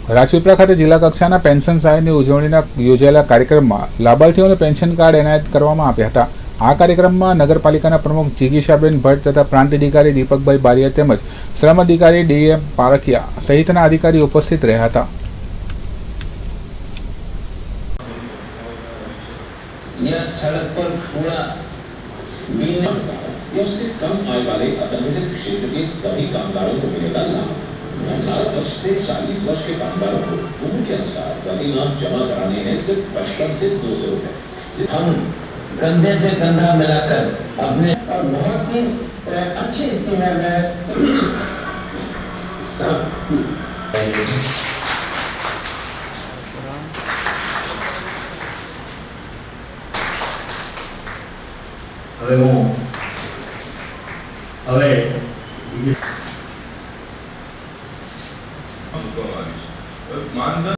રાજપીપળા ખાતે જિલ્લા કક્ષાના પેન્શન સહાયની ઉજવણીના યોજાયેલા કાર્યક્રમમાં લાભાર્થીઓને પેન્શન કાર્ડ એનાયત કરવામાં આવ્યા હતા। આ કાર્યક્રમમાં નગરપાલિકાના પ્રમુખ જિગીશાબેન ભટ્ટ તથા પ્રાંત અધિકારી દીપકભાઈ બારિયા તેમજ શ્રમ અધિકારી ડીએમ પારખિયા સહિતના અધિકારીઓ ઉપસ્થિત રહ્યા હતા। यह सड़क पर पूरा या उससे कम आय वाले असंगठित क्षेत्र के सभी कामगारों को मिलेगा लाभ। 18 वर्ष से 40 वर्ष के कामगारों को उम्र के अनुसार प्रतिमाह जमा कराने हैं सिर्फ 55 से 200 रुपए। हम कंधे से कंधा मिलाकर अपने और बहुत ही अच्छी स्कीम है। હવે